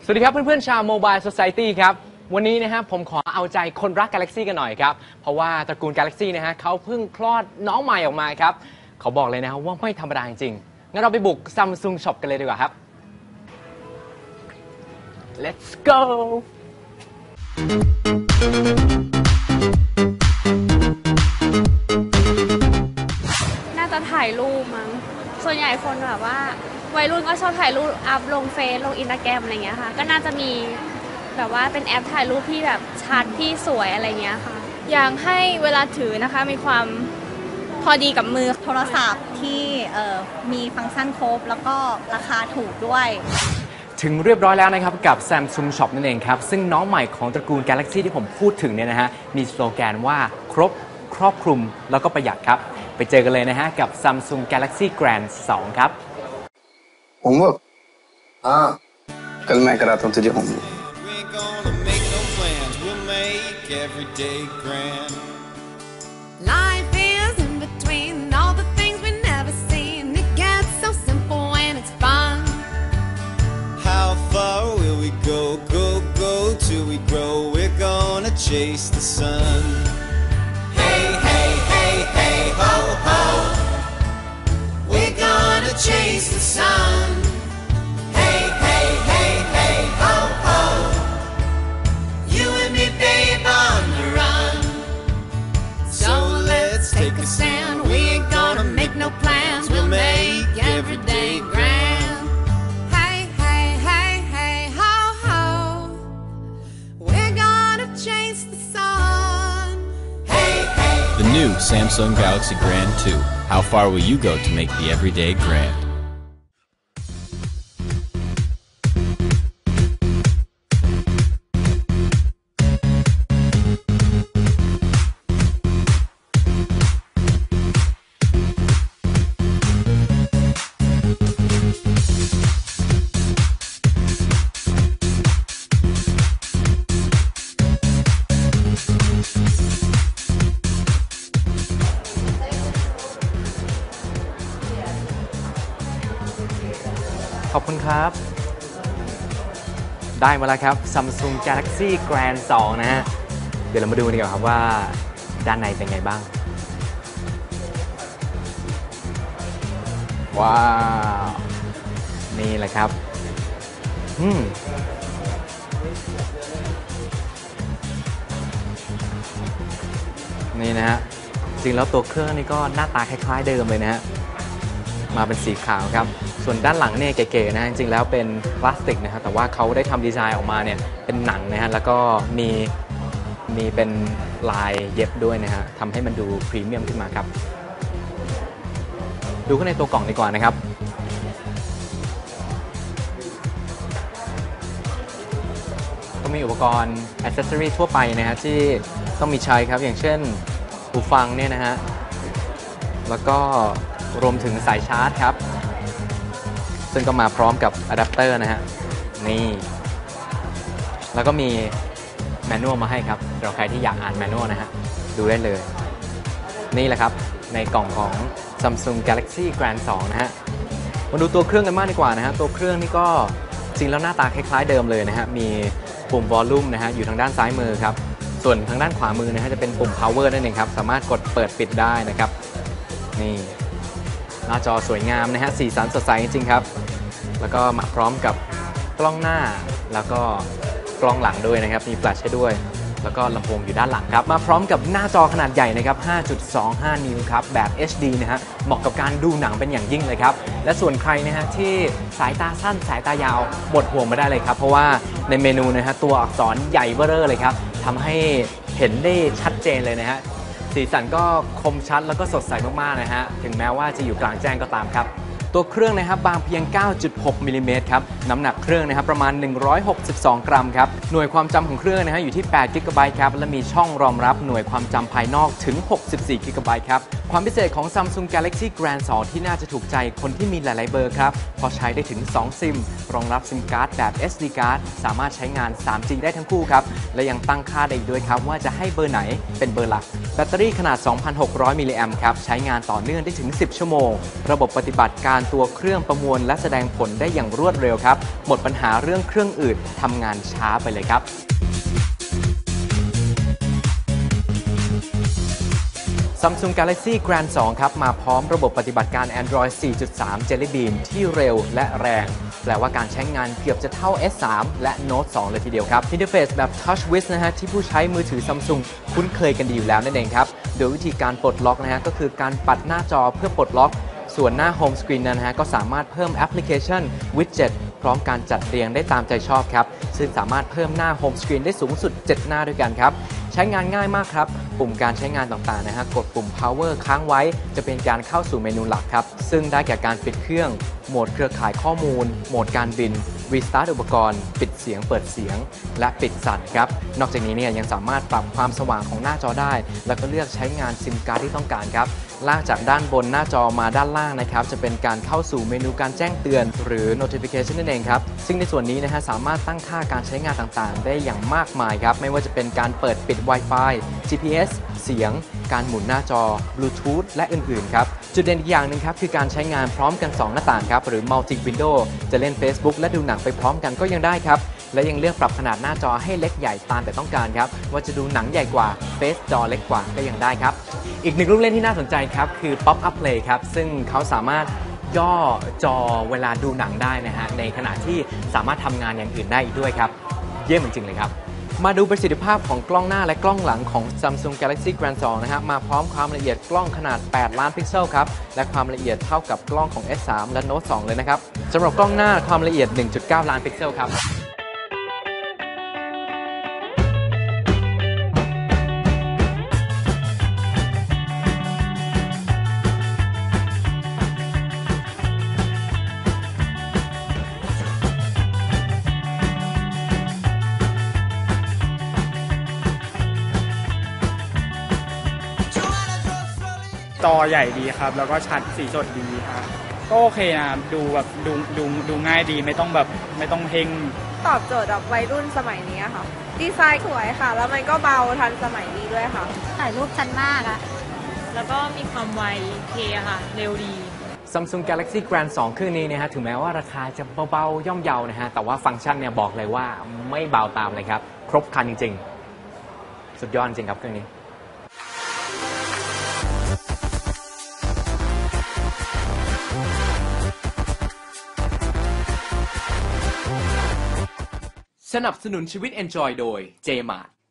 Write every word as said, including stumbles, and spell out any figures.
สวัสดีครับเพื่อนๆชาว Mobile Society ครับวันนี้นะฮะผมขอเอาใจคนรัก Galaxy กันหน่อยครับเพราะว่าตระกูล Galaxy นะฮะเขาเพิ่งคลอดน้องใหม่ออกมาครับเขาบอกเลยนะฮะว่าไม่ธรรมดาจริงๆงั้นเราไปบุก Samsung Shop กันเลยดีกว่าครับ Let's go น่าจะถ่ายรูปมั้งส่วนใหญ่คนแบบว่าวัยรุ่นก็ชอบถ่ายรูปอัพลงเฟซลงอินสตาแกรมอะไรเงี้ยค่ะก็น่าจะมีแบบว่าเป็นแอปถ่ายรูปที่แบบชัดที่สวยอะไรเงี้ยค่ะอยากให้เวลาถือนะคะมีความพอดีกับมือโทรศัพท์ที่มีฟังก์ชันครบแล้วก็ราคาถูกด้วยถึงเรียบร้อยแล้วนะครับกับ Samsung Shop นั่นเองครับซึ่งน้องใหม่ของตระกูล Galaxy ที่ผมพูดถึงเนี่ยนะฮะมีสโลแกนว่าครบครอบคลุมแล้วก็ประหยัดครับไปเจอกันเลยนะฮะกับ Samsung Galaxy Grand สองครับ homework हाँ कल मैं कराता हूँ तुझे homework Life is in between all the things we never seen. It gets so simple when it's fun. How far will we go, go, go till we grow? We're gonna chase the sun. Hey, hey, hey, hey, ho, ho. We're gonna chase the sun. Hey, hey, hey, hey, ho, ho. You and me, babe, on the run. So let's take a stand. We ain't gonna make no plans. We'll make every day grand. Hey, hey, hey, hey, ho, ho. We're gonna chase the sun. Hey, hey. The new Samsung Galaxy Grand two. How far will you go to make the everyday grand? ขอบคุณครับได้มาแล้วครับ Samsung Galaxy Grand สองนะฮะเดี๋ยวเรามาดูกันดีกว่าครับว่าด้านในเป็นไงบ้างว้าวนี่แหละครับอืมนี่นะฮะจริงแล้วตัวเครื่องนี่ก็หน้าตาคล้ายๆเดิมเลยนะฮะมาเป็นสีขาวครับส่วนด้านหลังเนี่ยเก๋ๆนะจริงๆแล้วเป็นพลาสติกนะครับแต่ว่าเขาได้ทำดีไซน์ออกมาเนี่ยเป็นหนังนะฮะแล้วก็มีมีเป็นลายเย็บด้วยนะฮะทำให้มันดูพรีเมียมขึ้นมาครับดูข้างในตัวกล่องดีกว่านะครับก็มีอุปกรณ์แอคเซสซอรีทั่วไปนะฮะที่ต้องมีใช้ครับอย่างเช่นหูฟังเนี่ยนะฮะแล้วก็รวมถึงสายชาร์จครับซึ่งก็มาพร้อมกับอะแดปเตอร์นะฮะนี่แล้วก็มีแมนนวลมาให้ครับสำหรับใครที่อยากอ่านแมนนวลนะฮะดูได้เลยนี่แหละครับในกล่องของ Samsung Galaxy Grand สองนะฮะมาดูตัวเครื่องกันมากดีกว่านะฮะตัวเครื่องนี่ก็จริงแล้วหน้าตาคล้ายๆเดิมเลยนะฮะมีปุ่มวอลลุ่มนะฮะอยู่ทางด้านซ้ายมือครับส่วนทางด้านขวามือนะฮะจะเป็นปุ่ม power นั่นเองครับสามารถกดเปิดปิดได้นะครับนี่หน้าจอสวยงามนะฮะสีสันสดใสจริงๆครับแล้วก็มาพร้อมกับกล้องหน้าแล้วก็กล้องหลังด้วยนะครับมีแฟลชให้ด้วยแล้วก็ลำโพงอยู่ด้านหลังครับมาพร้อมกับหน้าจอขนาดใหญ่นะครับ ห้าจุดสองห้า นิ้วครับแบบ เอช ดี นะฮะเหมาะกับการดูหนังเป็นอย่างยิ่งเลยครับและส่วนใครนะฮะที่สายตาสั้นสายตายาวหมดห่วงไม่ได้เลยครับเพราะว่าในเมนูนะฮะตัวอักษรใหญ่เบ้อเร่อเลยครับทำให้เห็นได้ชัดเจนเลยนะฮะสีสันก็คมชัดแล้วก็สดใสมากๆนะฮะถึงแม้ว่าจะอยู่กลางแจ้งก็ตามครับตัวเครื่องนะครับบางเพียง เก้าจุดหก มิลลิเมตรครับน้ำหนักเครื่องนะครับประมาณหนึ่งร้อยหกสิบสองกรัมครับหน่วยความจำของเครื่องนะฮะอยู่ที่แปดกิกะไบต์ครับและมีช่องรองรับหน่วยความจำภายนอกถึงหกสิบสี่กิกะไบต์ครับความพิเศษของ Samsung Galaxy Grand สองที่น่าจะถูกใจคนที่มีหลายๆเบอร์ครับพอใช้ได้ถึงสองซิมรองรับซิมการ์ดแบบ เอส ดี card สามารถใช้งาน ทรี จี ได้ทั้งคู่ครับและยังตั้งค่าได้อีกด้วยครับว่าจะให้เบอร์ไหนเป็นเบอร์หลักแบตเตอรี่ขนาด สองพันหกร้อย มิลลิแอมป์ครับใช้งานต่อเนื่องได้ถึงสิบชั่วโมงระบบปฏิบัติการการตัวเครื่องประมวลและแสดงผลได้อย่างรวดเร็วครับหมดปัญหาเรื่องเครื่องอืดทำงานช้าไปเลยครับSamsung Galaxy Grand สอง ครับมาพร้อมระบบปฏิบัติการ Android สี่จุดสาม Jelly Bean ที่เร็วและแรงแปลว่าการใช้งานเกือบจะเท่า เอส สาม และ Note สอง เลยทีเดียวครับอินเทอร์เฟซแบบ Touch Wiz นะฮะที่ผู้ใช้มือถือ Samsung คุ้นเคยกันดีอยู่แล้วนั่นเองครับโดยวิธีการปลดล็อกนะฮะก็คือการปัดหน้าจอเพื่อปลดล็อกส่วนหน้า Home Screen นั้นนะฮะก็สามารถเพิ่มแอปพลิเคชัน Widget พร้อมการจัดเรียงได้ตามใจชอบครับซึ่งสามารถเพิ่มหน้า Home Screen ได้สูงสุดเจ็ดหน้าด้วยกันครับใช้งานง่ายมากครับปุ่มการใช้งานต่างๆนะฮะกดปุ่ม power ค้างไว้จะเป็นการเข้าสู่เมนูหลักครับซึ่งได้แก่การปิดเครื่องโหมดเครือข่ายข้อมูลโหมดการบิน restart อุปกรณ์ปิดเสียงเปิดเสียงและปิดสั่นครับนอกจากนี้เนี่ยยังสามารถปรับความสว่างของหน้าจอได้แล้วก็เลือกใช้งานซิมการ์ดที่ต้องการครับลากจากด้านบนหน้าจอมาด้านล่างนะครับจะเป็นการเข้าสู่เมนูการแจ้งเตือนหรือ notification นั่นเองครับซึ่งในส่วนนี้นะฮะสามารถตั้งค่าการใช้งานต่างๆได้อย่างมากมายครับไม่ว่าจะเป็นการเปิดปิด Wi-Fi จี พี เอส เสียงการหมุนหน้าจอ Bluetooth และอื่นๆครับจุดเด่นอีกอย่างหนึ่งครับคือการใช้งานพร้อมกันสองหน้าต่างครับหรือ Multi Window จะเล่น Facebook และดูหนังไปพร้อมกันก็ยังได้ครับและยังเลือกปรับขนาดหน้าจอให้เล็กใหญ่ตามแต่ต้องการครับว่าจะดูหนังใหญ่กว่าเฟซจอเล็กกว่าก็ยังได้ครับอีกหนึ่งลูกเล่นที่น่าสนใจครับคือ Pop Up Play ครับซึ่งเขาสามารถย่อจอเวลาดูหนังได้นะฮะในขณะที่สามารถทำงานอย่างอื่นได้อีกด้วยครับเยี่ยมจริงๆเลยครับมาดูประสิทธิภาพของกล้องหน้าและกล้องหลังของ Samsung Galaxy Grand สอง นะฮะมาพร้อมความละเอียดกล้องขนาดแปดล้านพิกเซลครับและความละเอียดเท่ากับกล้องของ เอส สาม และ Note สอง เลยนะครับสำหรับกล้องหน้าความละเอียด หนึ่งจุดเก้าล้านพิกเซลครับจอใหญ่ดีครับแล้วก็ชัดสีสดดีครับก็โอเคนะดูแบบดูดูดูง่ายดีไม่ต้องแบบไม่ต้องเพ่งตอบโจทย์แบบวัยรุ่นสมัยนี้ค่ะดีไซน์สวยค่ะแล้วมันก็เบาทันสมัยดีด้วยค่ะถ่ายรูปชัดมากอะแล้วก็มีความไวเคค่ะเร็วดี Samsung Galaxy Grand สอง เครื่องนี้นะฮะถึงแม้ว่าราคาจะเบาๆย่อมเยานะฮะแต่ว่าฟังก์ชันเนี่ยบอกเลยว่าไม่เบาตามเลยครับครบครันจริงๆสุดยอดจริงครับเครื่องนี้สนับสนุนชีวิต Enjoy โดย J-Mart